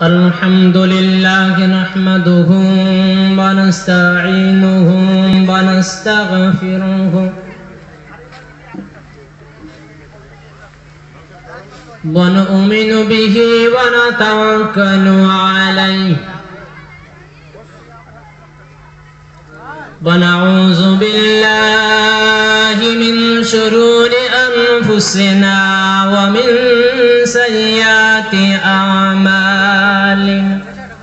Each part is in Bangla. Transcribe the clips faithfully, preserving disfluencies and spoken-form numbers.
الحمد لله نحمده ونستعينه ونستغفره ونؤمن به ونتوكل عليه ونعوذ بالله من شرور أنفسنا ومن سيئات أعمالنا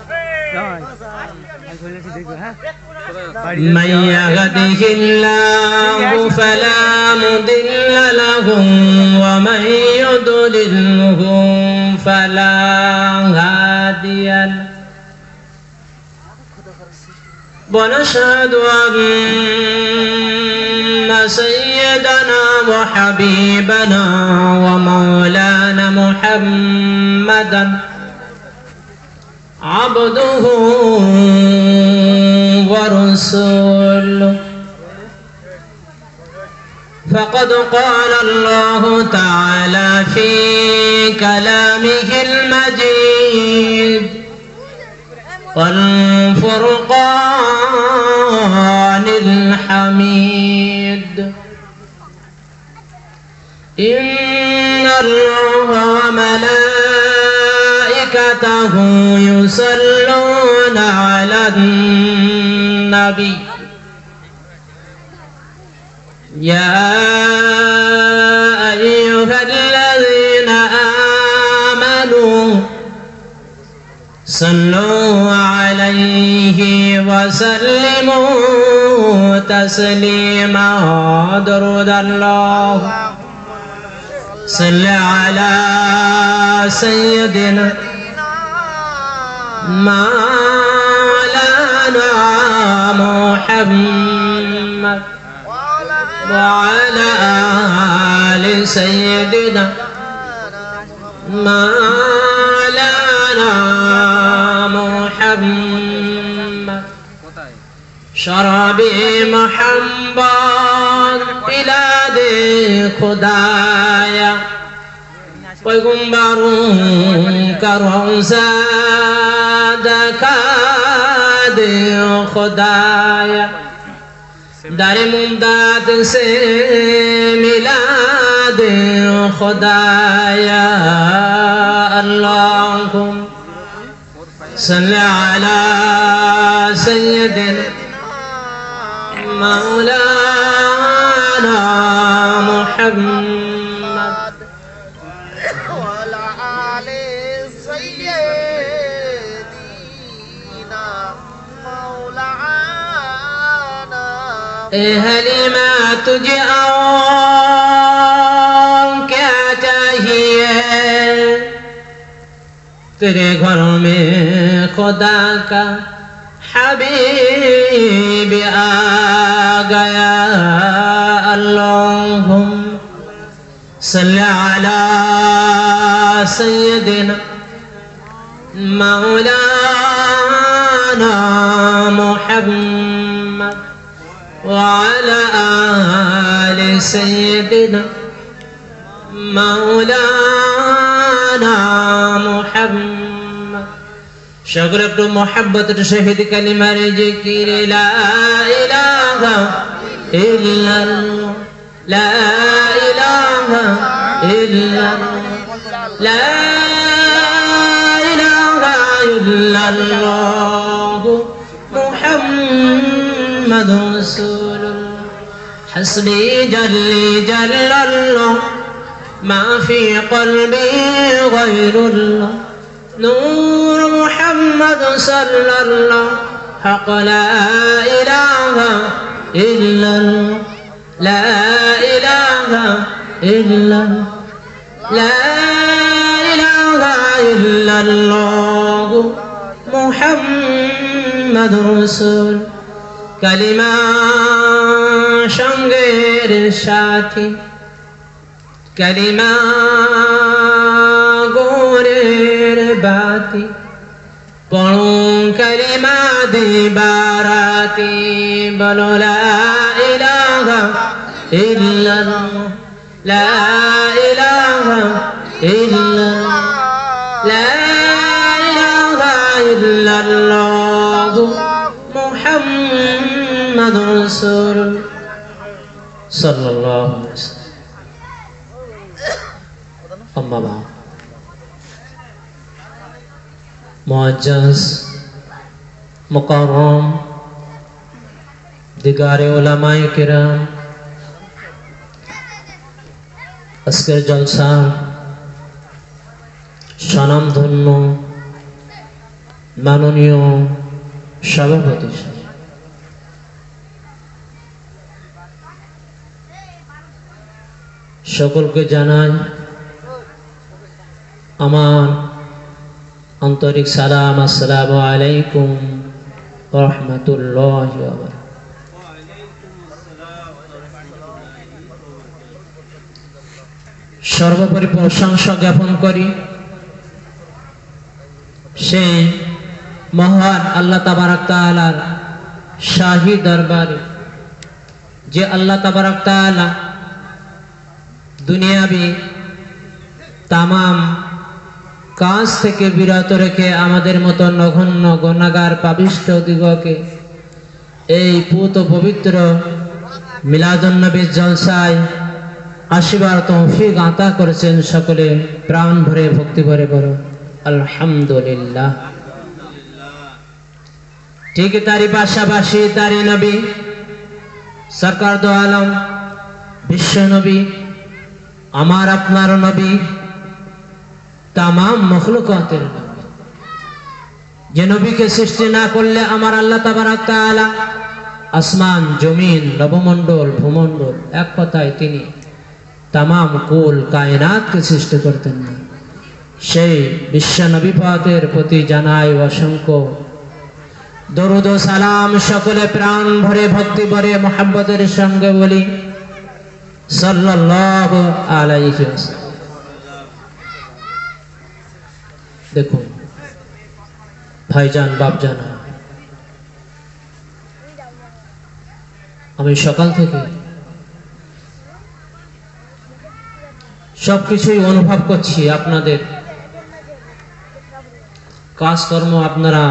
من يهده الله فلا مضل له ومن يضلله فلا هادي له ونشهد أن سيدنا وحبيبنا ومولانا محمدا عبده ورسوله فقد قال الله تعالى في كلامه المجيد والفرقان الحميد إن الله وملائكته يصلون على النبي يا أيها الذين آمنوا صلوا عليه وسلموا تسليما درود الله صل على سيدنا مولانا محمد وعلى آل سيدنا مولانا محمد شرابي محمد بلاد خدایا پیغمبروں کا روزہ دکھا دے خدایا در ممداد سے ملا دے خدایا اللہم صل على سيدنا مولانا محمد وعلى آل سيدنا مولانا اہلی میں تجھے اور کیا چاہیے تیرے گھروں میں خدا کا حبیب آ گیا اللہم صلی علی سیدنا مولانا محمد وعلى آل سيدنا مولانا محمد شکر اپنے محبت شہید کلمہ ذکر لا الہ الا اللہ لا الہ الا اللہ لا الہ الا اللہ محمد رسول اللہ حسبی جلی جل اللہ ما في قلبي غير الله نور محمد صلى الله حق لا إله إلا الله لا إله إلا الله لا إله إلا الله محمد رسول كلمة شنغير الشاتي كلمة غورير باتي پڑھوں کلمہ دی باراتی بولو لا الہ الا اللہ لا الہ الا اللہ لا الہ ইল্লাল্লাহু মুহাম্মাদুর রাসূলুল্লাহ সাল্লাল্লাহু আলাইহি ওয়াসাল্লাম। আম্মা বা'দ। মুআজ্জাজ মুকাররম দিগারে উলামায়ে কিরাম, আজকের জলসা স্বনামধন্য মাননীয় সভাপতি, সকলকে জানাই আমার আন্তরিক সালাম। আসসালামু আলাইকুম ওয়া রাহমাতুল্লাহি ওয়া বারাকাতুহু। সর্বোপরি প্রশংসা জ্ঞাপন করি সেই মহান আল্লাহ তাবারক তাআলার শাহী দরবারে, যে আল্লাহ তাবারক তাআলা দুনিয়াবি তামাম কাজ থেকে বিরত রেখে আমাদের মতো নগণ্য গুনাহগার পাপিষ্ঠ দিগকে এই পুত পবিত্র মিলাদুন নবী জলসায় আসিবার তৌফিক আতা করেছেন। সকলে প্রাণ ভরে ভক্তি ভরে বলো আলহামদুলিল্লাহ। ঠিক তারই পাশাপাশি তারই নবী সরকার দো আলম বিশ্ব নবী, আমার আপনার নবী, তামাম মখলুকাতের নবী, যে নবীকে সৃষ্টি না করলে আমার আল্লাহ তাবারক তাআলা আসমান জমিন নবমণ্ডল ভূমণ্ডল, এক কথায় তিনি তামাম কুল কায়নাতকে সৃষ্টি করতেন না। সেই বিশ্ব নবী পাকের প্রতি জানাই অসংখ্য দরুদ ও সালাম। সকলে প্রাণ ভরে ভক্তি ভরে মুহাব্বতের সঙ্গে বলি সাল্লাল্লাহু আলাইহি ওয়াসাল্লাম। দেখুন ভাইজান বাপজান, আমি সকাল থেকে সবকিছুই অনুভব করছি। আপনাদের কাজকর্ম আপনারা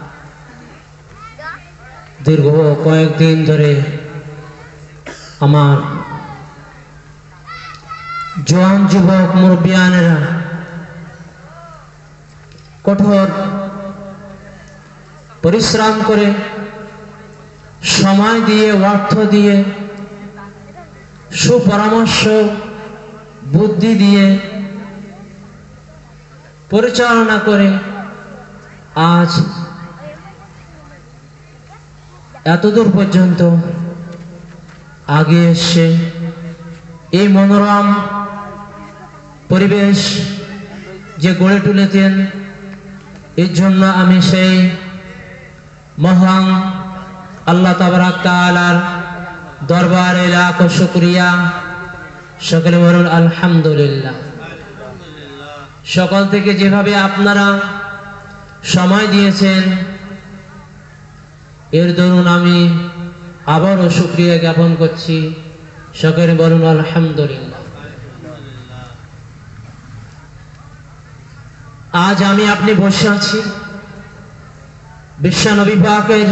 দীর্ঘ কয়েকদিন ধরে আমার জওয়ান যুবক মুরব্বিয়ানেরা কঠোর পরিশ্রম করে, সময় দিয়ে, অর্থ দিয়ে, সুপরামর্শ বুদ্ধি দিয়ে পরিচালনা করে আজ এতদূর পর্যন্ত আগে এসে এই মনোরম পরিবেশ যে গড়ে তুলেছেন, এর জন্য আমি সেই মহান আল্লাহ তাবারক তাআলার দরবারে লাখ শুকরিয়া। সকলে বলুন আলহামদুলিল্লাহ। সকাল থেকে যেভাবে আপনারা সময় দিয়েছেন, এর দরুন আমি আবারও শুকরিয়া জ্ঞাপন করছি। সকলে বলুন আলহামদুলিল্লাহ। আজ আমি আপনি বসে আছি বিশ্ব নবী পাকের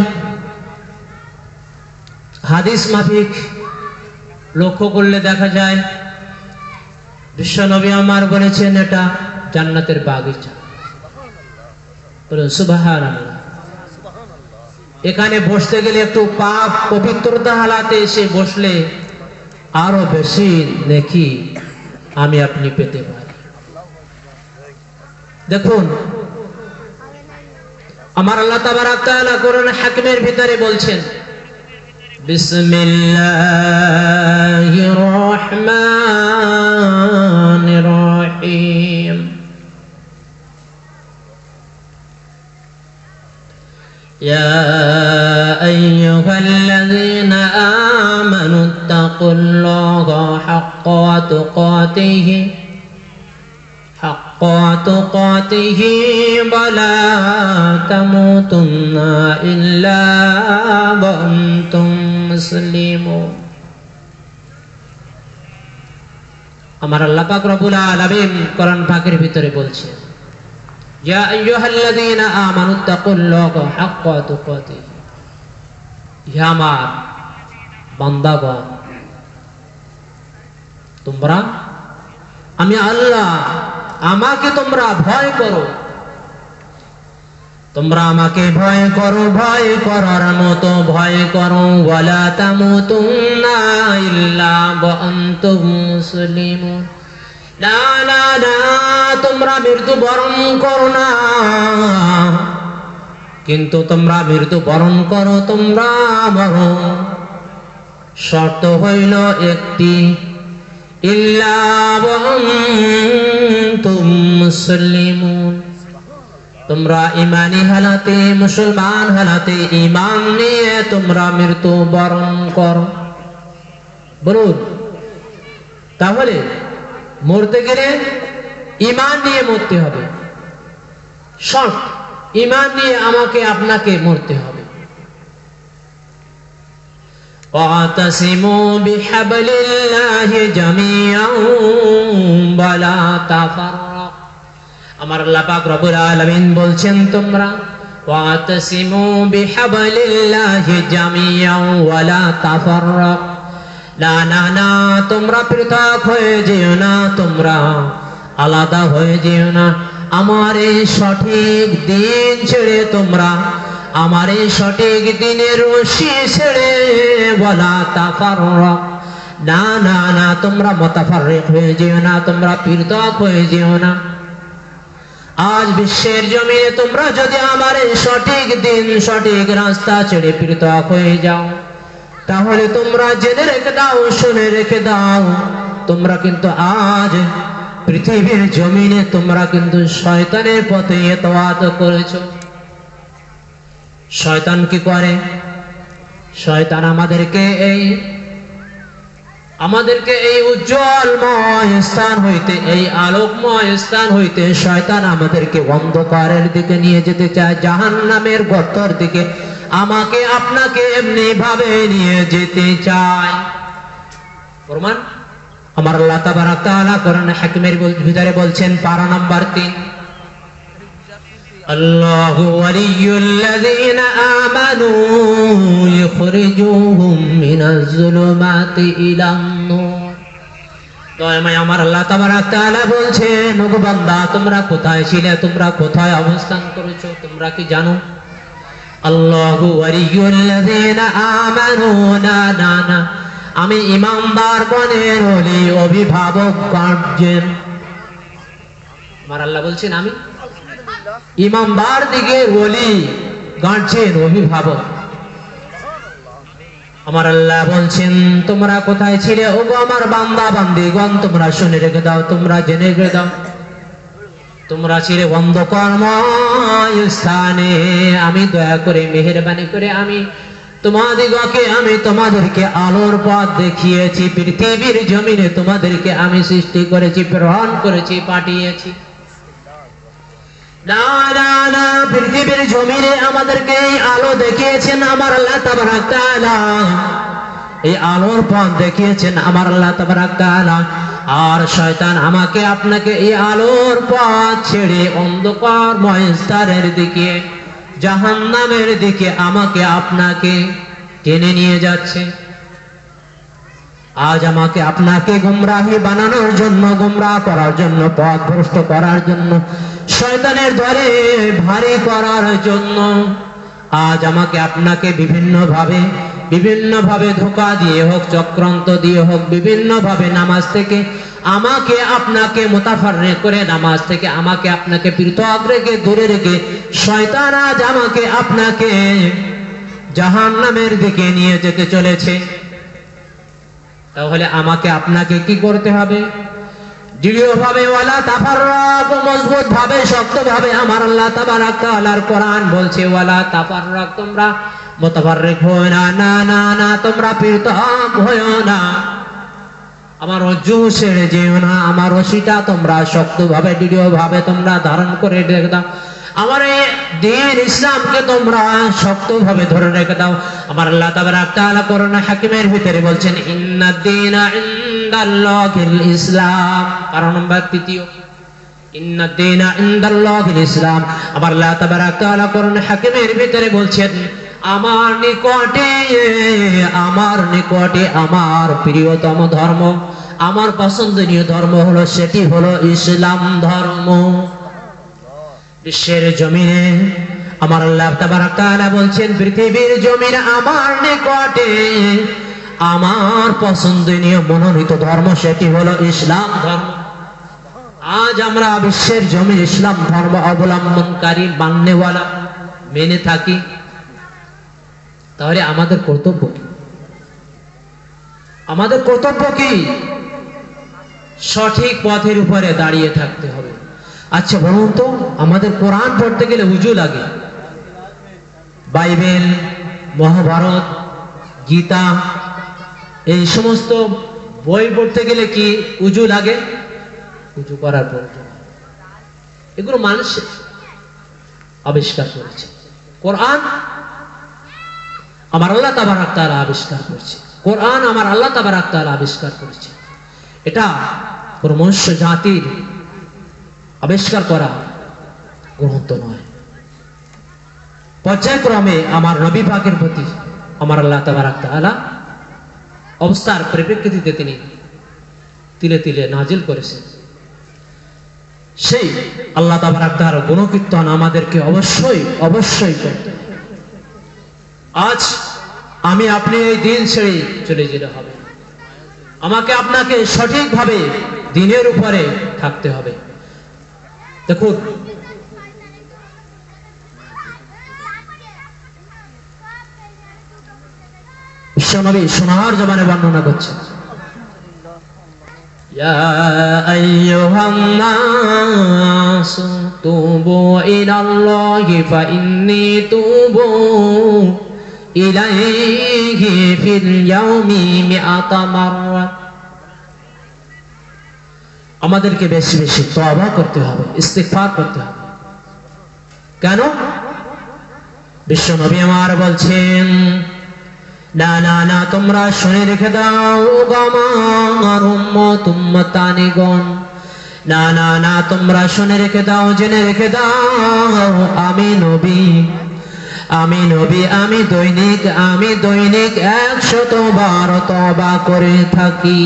হাদিস মাফিক লক্ষ্য করলে দেখা যায় বিশ্ব নবী আমার বলেছেন এটা জান্নাতের বাগিচা। বলুন সুবহানাল্লাহ। এখানে বসতে গেলে একটু পাপ পবিত্রতা হালাতে এসে বসলে আরো বেশি নেকি আমি আপনি পেতে পারি। দেখুন আমার আল্লাহ তাবারক তাআলা কোরআন হাকিমের ভিতরে বলছেন বিসমিল্লাহির রহমানির রহিম ইয়া আইয়ুহাল্লাযীনা আমানুত্তাকুল্লাহা হাক্কা তুকাতিহি হাক্কা তুকাতিহি ওয়া লা তামুতুন্না ইল্লা ওয়া আনতুম মুসলিমুন। আমার আল্লাহ পাক রব্বুল আলামিন কোরআন পাকের ভিতরে বলছেন ইয়া আইয়ুহাল্লাযীনা আমানুত্তাকুল্লাহা হাক্কা তুকাতিহি, হে আমার বান্দাগণ তোমরা আমি আল্লাহ আমাকে তোমরা ভয় করো, তোমরা আমাকে ভয় করো, ভয় করার মতো ভয় করো। ওয়ালা তামুতুন্না ইল্লা ওয়া আনতুম মুসলিমুন, না না না তোমরা মৃত্যু বরণ করো না, কিন্তু তোমরা মৃত্যু বরণ করো, তোমরা মরো। শর্ত হইল একটি, ইল্লা ওয়া আনতুম মুসলিমুন, তোমরা ইমানি হালাতে মুসলমান হালাতে ঈমান নিয়ে তোমরা মৃত্যু বরণ করো। বলুন তাহলে মরতে গেলে ঈমান নিয়ে মরতে হবে, শর্ত ঈমান নিয়ে আমাকে আপনাকে মরতে হবে। ওয়াতাসিমু বিহাবলিল্লাহি জামিআন ওয়া লা তাফাররাকু, আমার আল্লাহ পাক রব্বুল আলামিন বলছেন তোমরা ওয়াতাসিমু বিহাবলিল্লাহি জামিআন ওয়া লা তাফাররাকু, না না না তোমরা পৃথক হয়ে যেও না, তোমরা আলাদা হয়ে যেও না। আমার এই সঠিক দিন ছেড়ে তোমরা আমার এই সঠিক দিনের রশি ছেড়ে ওয়ালা তাফাররাক, না না না তোমরা মুতাফাররিক হয়ে যেও না, তোমরা পৃথক হয়ে যেও না। আজ বিশ্বের জমিনে তোমরা যদি আমার এই সঠিক দিন সঠিক রাস্তা ছেড়ে পৃথক হয়ে যাও, তাহলে তোমরা জেনে রেখে দাও, শুনে রেখে দাও, তোমরা কিন্তু আজ পৃথিবীর জমিনে তোমরা কিন্তু শয়তানের পথে ইতাআত করেছো। শয়তান কি করে? শয়তান আমাদেরকে এই আমাদেরকে এই উজ্জ্বলময় স্থান হইতে, এই আলোকময় স্থান হইতে শয়তান আমাদেরকে অন্ধকারের দিকে নিয়ে যেতে চায়, জাহান্নামের গর্তের দিকে আমাকে আপনাকে এমনি ভাবে নিয়ে যেতে চায়। প্রমাণ আমার আল্লাহ তাবারাক তাআলা কোরআন হাকিমের ভিতরে বলছেন, পারা নাম্বার তিন, আল্লাহু ওয়ালিয়ুল্লাযীনা আমানু ইখরিজুহুম মিনাজ যুলুমাতি ইলান নূর। দয়াময় আমার আল্লাহ তাবারাক তাআলা বলছেন, ওগো বান্দা তোমরা কোথায় ছিলে, তোমরা কোথায় অবস্থান করেছো তোমরা কি জানো? আল্লাহু ওয়ালিয়ুল্লাযীনা আমানু, না না না আমি ইমানদার গণের ওলি অভিভাবক গার্জিয়ান। আমার আল্লাহ বলছেন আমি ইমানদার দিকে ওলি গার্জিয়ান অভিভাবক। আমার আল্লাহ বলছেন তোমরা কোথায় ছিলে ওগো আমার বান্দা বান্দীগণ, তোমরা শুনে রেখে দাও, তোমরা জেনে রেখে দাও, তোমরা ছিলে অন্ধকারময় স্থানে। আমি দয়া করে মেহেরবানি করে আমি তোমাদিগকে আমি তোমাদেরকে আলোর পথ দেখিয়েছি, পৃথিবীর জমিনে তোমাদেরকে আমি সৃষ্টি করেছি, প্রেরণ করেছি, পাঠিয়েছি। না না না পৃথিবীর জমিনে আমাদেরকে এই আলো দেখিয়েছেন আমার আল্লাহ তাবারাক তাআলা, এই আলোর পথ দেখিয়েছেন আমার আল্লাহ তাবারাক তাআলা। আর শয়তান আমাকে আপনাকে এই আলোর পথ ছেড়ে অন্ধকারময় স্থানের দিকে, জাহান্নামের দিকে আমাকে আপনাকে টেনে নিয়ে যাচ্ছে। আজ আমাকে আপনাকে গুমরাহি বানানোর জন্য, গুমরাহ করার জন্য, পথভ্রষ্ট করার জন্য, শয়তানের ধরে ভারী করার জন্য আজ আমাকে আপনাকে বিভিন্ন ভাবে বিভিন্ন ভাবে ধোঁকা দিয়ে হোক, চক্রান্ত দিয়ে হোক, বিভিন্ন ভাবে নামাজ থেকে আমাকে আপনাকে মুতাফাররিক করে, নামাজ থেকে আমাকে আপনাকে পৃথক রেখে দূরে রেখে শয়তান আজ আমাকে আপনাকে জাহান্নামের দিকে নিয়ে যেতে চলেছে। তাহলে আমাকে আপনাকে কি করতে হবে? দৃঢ়ভাবে ওয়ালা তাফাররাক, মজবুত ভাবে, শক্ত ভাবে আমার আল্লাহ তাবারাক তাআলার কোরআন বলছে ওয়ালা তাফাররাক, তোমরা মুতাফাররিক হও না, না না না তোমরা পৃথক হও না, আমার রজ্জু ছেড়ে যেও না, আমার রশিটা তোমরা শক্তভাবে দৃঢ়ভাবে তোমরা ধারণ করে রেখে দাও, আমার এই দ্বীন ইসলামকে তোমরা শক্তভাবে ধরে রেখে দাও। আমার আল্লাহ তাবারাক তাআলা কোরআন হাকিমের ভিতরে বলছেন ইন্নাদ দীনা ইনদাল্লাহিল ইসলাম, কারণ নম্বর তৃতীয়, ইন্নাদ দীনা ইনদাল্লাহিল ইসলাম। আমার আল্লাহ তাবারাক তাআলা কোরআন হাকিমের ভিতরে বলছেন, আমার নিকটে আমার নিকটে আমার প্রিয়তম ধর্ম, আমার পছন্দনীয় ধর্ম হলো, সেটি হলো ইসলাম ধর্ম। বিশ্বের জমিনে আমার আল্লাহ তাবারাক তাআলা বলছেন, পৃথিবীর জমিনে আমার নিকটে আমার পছন্দনীয় মনোনীত ধর্ম সেটি হলো ইসলাম ধর্ম। আজ আমরা বিশ্বের জমিনে ইসলাম ধর্ম অবলম্বনকারী, মান্যওয়ালা, মেনে থাকি। তাহলে আমাদের কর্তব্য কি? আমাদের কর্তব্য কি? সঠিক পথের উপরে দাঁড়িয়ে থাকতে হবে। আচ্ছা বলুন তো, আমাদের কোরআন পড়তে গেলে উজু লাগে, বাইবেল, মহাভারত, গীতা, এই সমস্ত বই পড়তে গেলে কি উজু লাগে? উজু করার প্রয়োজন। এগুলো মানুষ আবিষ্কার করেছে। কোরআন আমার আল্লাহ তাবারাক তাআলা আবিষ্কার করেছে। কোরআন আমার আল্লাহ তাবারাক তাআলা আবিষ্কার করেছে। এটা কোন মনুষ্য জাতির আবিষ্কার করা গ্রন্থ নয়। পর্যায়ক্রমে আমার নবী পাকের প্রতি আমার আল্লাহ তাবারাক তাআলা অবস্থার পরিপ্রেক্ষিতে তিনি তিলে তিলে নাজিল করেছেন। সেই আল্লাহ তাবারাক তাআলার গুণকীর্তন আমাদেরকে অবশ্যই অবশ্যই করতে হবে। আজ আমি আপনি এই দিন ছেড়ে চলে যেতে হবে। আমাকে আপনাকে সঠিকভাবে দিনের উপরে থাকতে হবে। দেখুন, বিশ্বনবী সোনার জবানে বর্ণনা করছেন, ইয়া আইয়ুহান নাস তুবু ইলাল্লাহি ফাইন্নী তুবু ইলাইহি ফিল ইয়াউমি মিআতা মাররা। আমাদেরকে বেশি বেশি তওবা করতে হবে, ইস্তিগফার করতে হবে। কেন? বিশ্বনবী আমার বলছেন, না না না তোমরা শুনে রেখে দাও আমার উম্মত উম্মতানিগণ, না না না তোমরা শুনে রেখে দাও, জেনে রেখে দাও, আমি নবী আমি নবী আমি দৈনিক আমি দৈনিক একশত বার তওবা করে থাকি।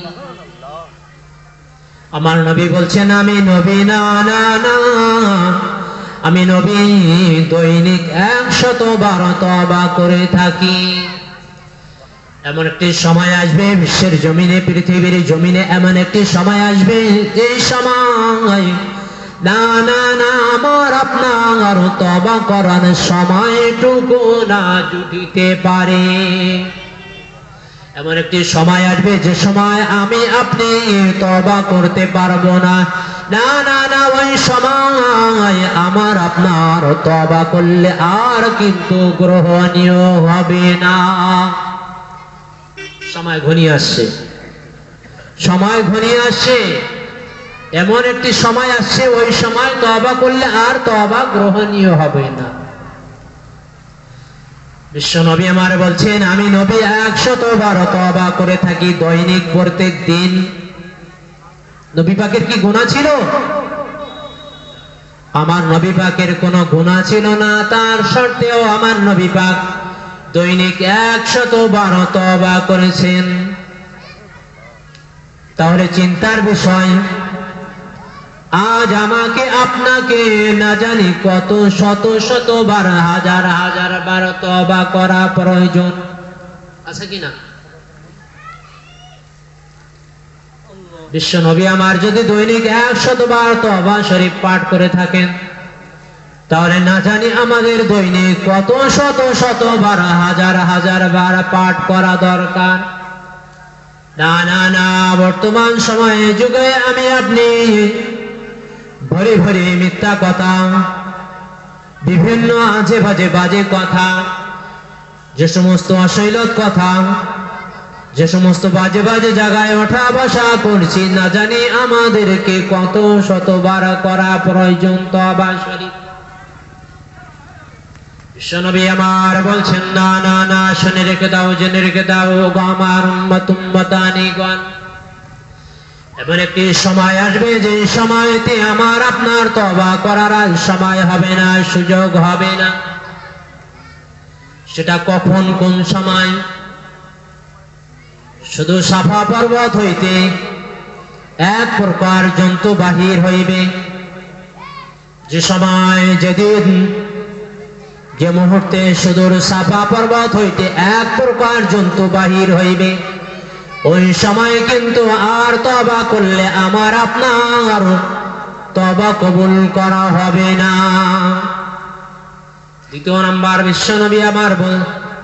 আমার নবী বলছেন, আমি নবী না না না আমি নবী দৈনিক একশত বার তওবা করে থাকি। এমন একটি সময় আসবে বিশ্বের জমিনে, পৃথিবীর জমিনে এমন একটি সময় আসবে, যে সময় না না না আমার আপনার তওবা করার সময়টুকু না জুটিতে পারে। এমন একটি সময় আসবে যে সময় আমি আপনি তওবা করতে পারবো না। না না না ওই সময় আমার আপনার তওবা করলে আর কিন্তু গ্রহণীয় হবে না। সময় ঘনিয়ে আসছে, সময় ঘনিয়ে আসছে, এমন একটি সময় আসছে, ওই সময় তওবা করলে আর তওবা গ্রহণীয় হবে না। বিশ্ব নবী আমার বলছেন, আমি নবী একশত বার তওবা করে থাকি দৈনিক, প্রত্যেক দিন। নবী পাকের কি গুনাহ ছিল? আমার নবী পাকের কোনো গুনাহ ছিল না, তার সত্ত্বেও আমার নবী পাক দৈনিক একশত বার তওবা করেছেন। তাহলে চিন্তার বিষয়, আজ আমাকে আপনাকে না জানি কত শত শত বার, হাজার হাজার বার তওবা করা প্রয়োজন আছে কিনা? বিশ্ব নবী আমার যদি দৈনিক একশত বার তওবা শরীফ পাঠ করে থাকেন, তাহলে না জানি আমাদের দৈনিক কত শত শত বার, হাজার হাজার বার পাঠ করা দরকার। না না না বর্তমান সময়ে যুগে আমি আপনি ভরে ভরে মিথ্যা কথা, বিভিন্ন আজে বাজে বাজে কথা, যে সমস্ত অশ্লীল কথা, যে সমস্ত বাজে বাজে জায়গায় ওঠা বসা করছি, না জানি আমাদেরকে কত শতবার করা প্রয়োজন তওবা শরীফ। বিশ্বনবী আমার বলছেন, না না না শুনে রেখে দাও, জেনে রেখে দাও গো আমার উম্মত উম্মতানিগণ, এমন একটি সময় আসবে যে সময়তে আমার আপনার তওবা করার আর সময় হবে না, সুযোগ হবে না। সেটা কখন, কোন সময়? শুধু সাফা পর্বত হইতে এক প্রকার জন্তু বাহির হইবে, যে সময়, যেদিন, যে মুহূর্তে সুদূর সাফা পর্বত হইতে এক প্রকার জন্তু বাহির হইবে, ওই সময় কিন্তু আর তওবা করলে আমার আপনার তওবা কবুল করা হবে না। দ্বিতীয় নাম্বার বিশ্বনবী আমার বল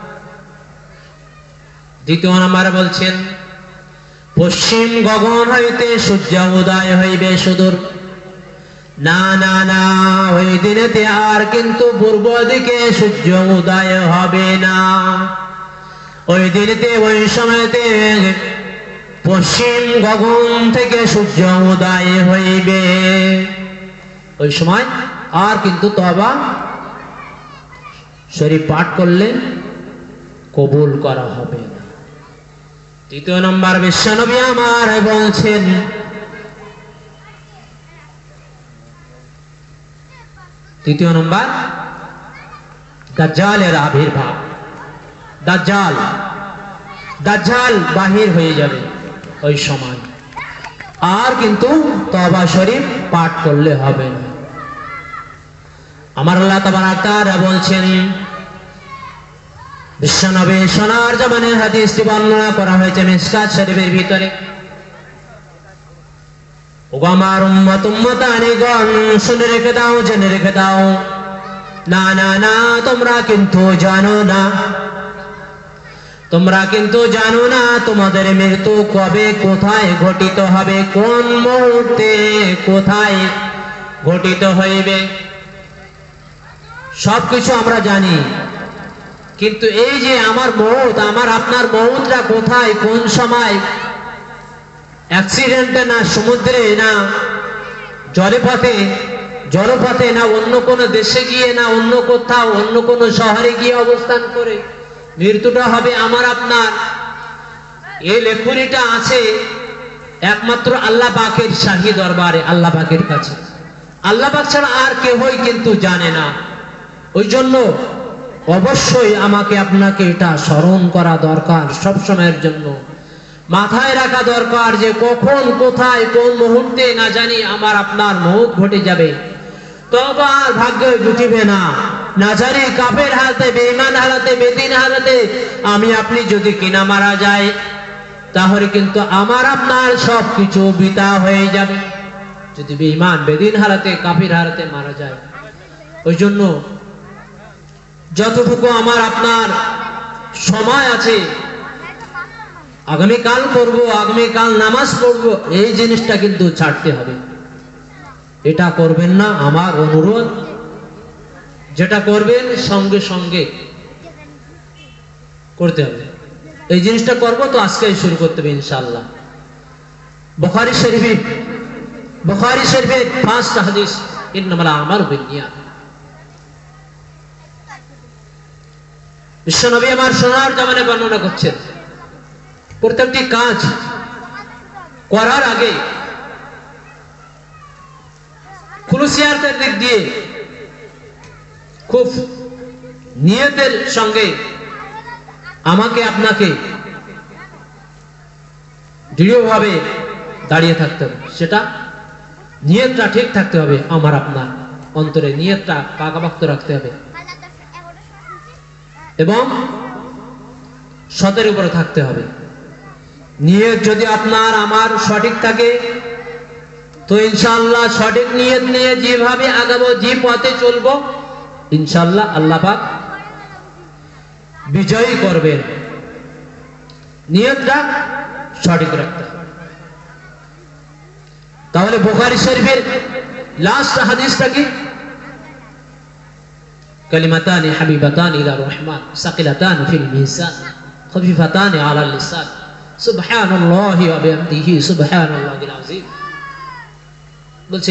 দ্বিতীয় নাম্বার বলছেন, পশ্চিম গগন হইতে সূর্য উদয় হইবে সুদূর। না না না, ওই দিনেতে আর কিন্তু পূর্ব দিকে সূর্য উদয় হবে না। ওই দিনেতে, ওই সময়তে পশ্চিম গগন থেকে সূর্য উদয় হইবে। ওই সময় আর কিন্তু তওবা শরীফ পাঠ করলে কবুল করা হবে না। তৃতীয় নম্বর বিশ্বনবী আমার বলছেন, তৃতীয় নম্বর দাজ্জালের আবির্ভাব। দাজ্জাল দাজ্জাল বাহির হয়ে যাবে ওই সময়, আর কিন্তু তওবা শরীফ পাঠ করলে হবে না। আমার আল্লাহ তাবারক ওয়া তাআলা বলছেন, বিশ্বনবী সোনার জমানের হাদিসটি বর্ণনা করা হয়েছে মিশকাত শরীফের ভিতরে। ওগো আমার উম্মত উম্মতানিগণ, শুনে রেখে দাও, জেনে রেখে দাও। না না না, তোমরা কিন্তু জানো না, তোমরা কিন্তু জানো না তোমাদের মৃত্যু কবে, কোথায় ঘটিত হবে, কোন মুহূর্তে কোথায় ঘটিত হইবে। সবকিছু আমরা জানি, কিন্তু এই যে আমার মউত, আমার আপনার মউতটা কোথায়, কোন সময়, অ্যাক্সিডেন্টে না সমুদ্রে, না জলপথে জলপথে না অন্য কোনো দেশে গিয়ে, না অন্য কোথাও অন্য কোনো শহরে গিয়ে অবস্থান করে মৃত্যুটা হবে আমার আপনার, এই লেখনীটা আছে একমাত্র আল্লাহ পাকের শাহী দরবারে, আল্লাহ পাকের কাছে। আল্লাহ পাক ছাড়া আর কেউই কিন্তু জানে না। ওই জন্য অবশ্যই আমাকে আপনাকে এটা স্মরণ করা দরকার, সব সময়ের জন্য মাথায় রাখা দরকার যে কখন, কোথায়, কোন মুহূর্তে না জানি আমার আপনার মউত ঘটে যাবে। তওবা আর ভাগ্যে জুটিবে না। না জানি কাফের হালতে, বেঈমান হালতে, বেদিন হালতে আমি আপনি যদি কিনা মারা যায়, তাহলে কিন্তু আমার আপনার সবকিছু বৃথা হয়ে যাবে, যদি বেঈমান, বেদিন হালতে, কাফের হালতে মারা যায়। ওই জন্য যতটুকু আমার আপনার সময় আছে, আগামীকাল করব, আগামীকাল নামাজ পড়ব, এই জিনিসটা কিন্তু ছাড়তে হবে। এটা করবেন না, আমার অনুরোধ। যেটা করবেন সঙ্গে সঙ্গে করতে হবে। এই জিনিসটা করব তো আজকেই শুরু করতে হবে ইনশাআল্লাহ। বুখারী শরীফে বুখারী শরীফে পাঁচটা হাদিস, ইন্নামাল আমালু বিন্নিয়াত। বিশ্বনবী আমার সোনার জমানে বর্ণনা করছেন, প্রত্যেকটি কাজ করার আগে খুলুসিয়াতের দিক দিয়ে খুব নিয়তের সঙ্গে আমাকে আপনাকে দৃঢ়ভাবে দাঁড়িয়ে থাকতে হবে। সেটা নিয়তটা ঠিক থাকতে হবে, আমার আপনার অন্তরে নিয়তটা পাকাপোক্ত রাখতে হবে, এবং সতের উপরে থাকতে হবে। নিয়ত যদি আপনার আমার সঠিক থাকে, তো ইনশাআল্লাহ সঠিক নিয়ত নিয়ে যেভাবে আগাবো, যে পথে চলবো, ইনশাআল্লাহ আল্লাহ পাক বিজয়ী করবেন। নিয়তটা সঠিক রাখতে হবে। তাহলে বুখারী শরীফের লাস্ট হাদিসটা কি? কালিমাতানি হাবিবাতানি ইলার রহমান সাকিলাতানি ফিল মিজান খফিফাতানি আলাল লিসান সুবহানাল্লাহি ওয়া বিহামদিহি সুবহানাল্লাহিল আযীম। বলছে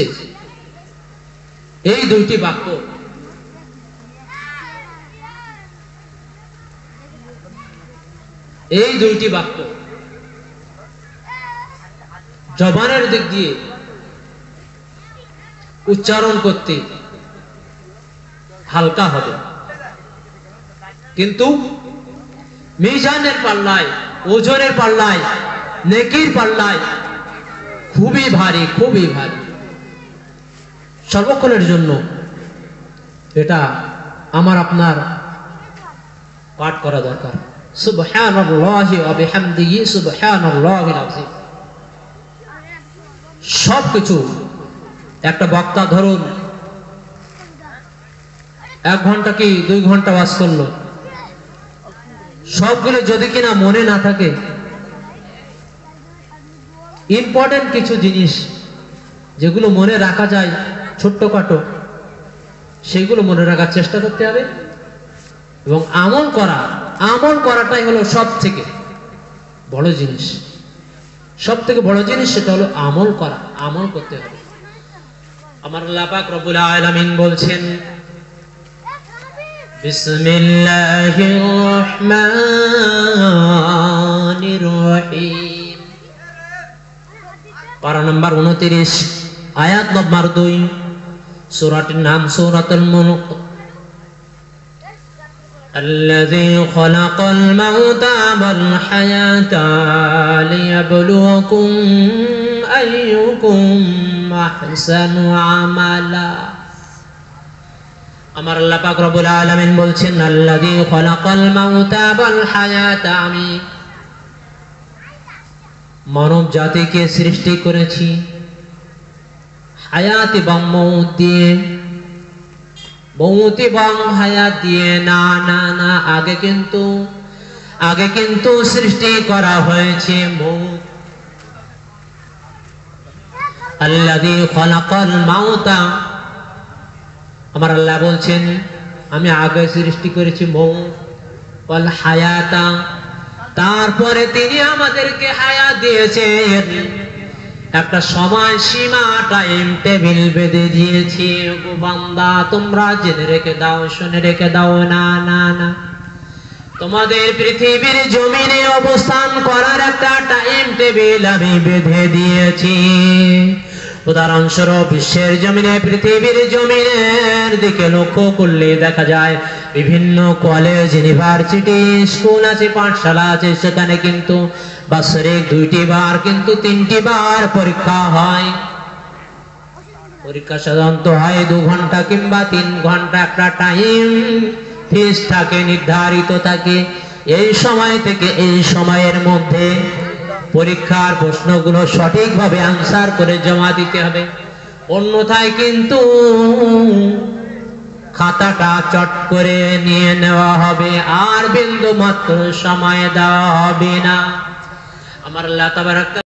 এই দুইটি বাক্য এই দুইটি বাক্য জবানের দিক দিয়ে উচ্চারণ করতে হালকা হবে, কিন্তু মিজানের পাল্লায়, ওজনের পাল্লায়, নেকির পাল্লায় খুবই ভারী, খুবই ভারী। সর্বক্ষণের জন্য এটা আমার আপনার পাঠ করা দরকার। সুবহানাল্লাহি ওয়া বিহামদিহি সুবহানাল্লাহিল আযীম। সবকিছু একটা বক্তা ধরুন এক ঘন্টা কি দুই ঘন্টা ওয়াজ করলো, সবগুলো যদি কিনা মনে না থাকে, ইম্পর্টেন্ট কিছু জিনিস যেগুলো মনে রাখা যায় ছোট্টখাটো, সেগুলো মনে রাখার চেষ্টা করতে হবে এবং আমল করা, আমল করাটাই হলো সব থেকে বড় জিনিস। সব থেকে বড় জিনিস সেটা হলো আমল করা, আমল করতে হবে। আমার আল্লাহ পাক রব্বুল আলামিন বলছেন, বিসমিল্লাহির রহমানির রহিম, পারা নম্বর উনত্রিশ, আয়াত নম্বর দুই, সূরাটির নাম সূরাতুল মুলক। الذي خلق الموت والحياة ليبلوكم أيكم أحسن عملا। আমার আল্লাহ পাক রব্বুল আলামিন বলছেন, আল্লাযী খলাকাল মাউতা ওয়াল হায়াতা, আমি মানব জাতিকে সৃষ্টি করেছি হায়াত এবং মউত দিয়ে। মউত এবং হায়াত দিয়ে না, না না, আগে কিন্তু আগে কিন্তু সৃষ্টি করা হয়েছে মউত। আল্লাযী খলাকাল মাউতা, আমার আল্লাহ বলছেন আমি আগে সৃষ্টি করেছি মউত, ওয়াল হায়াতা, তারপরে তিনি আমাদেরকে হায়াত দিয়েছেন, একটা সময় সীমা, টাইম টেবিল বেঁধে দিয়েছি। গো বান্দা, তোমরা জেনে রেখে দাও, শুনে রেখে দাও, না না না, তোমাদের পৃথিবীর জমিনে অবস্থান করার একটা টাইম টেবিল আমি বেঁধে দিয়েছি। উদাহরণস্বরূপ বিশ্বের জমিনে, পৃথিবীর জমিনের দিকে লক্ষ্য করলে দেখা যায় বিভিন্ন কলেজ, ইউনিভার্সিটি, স্কুল আছে, পাঠশালা আছে, সেখানে কিন্তু বাৎসরিক দুইটি বার কিন্তু তিনটি বার পরীক্ষা হয়। পরীক্ষা সাধারণত হয় দু ঘন্টা কিংবা তিন ঘন্টা, একটা টাইম ফিক্স থাকে, নির্ধারিত থাকে। এই সময় থেকে এই সময়ের মধ্যে পরীক্ষার প্রশ্নগুলো সঠিকভাবে আনসার করে জমা দিতে হবে, অন্যথায় কিন্তু খাতাটা চট করে নিয়ে নেওয়া হবে, আর বিন্দু মাত্র সময় দেওয়া হবে না। আমার আল্লাহ তাবারাক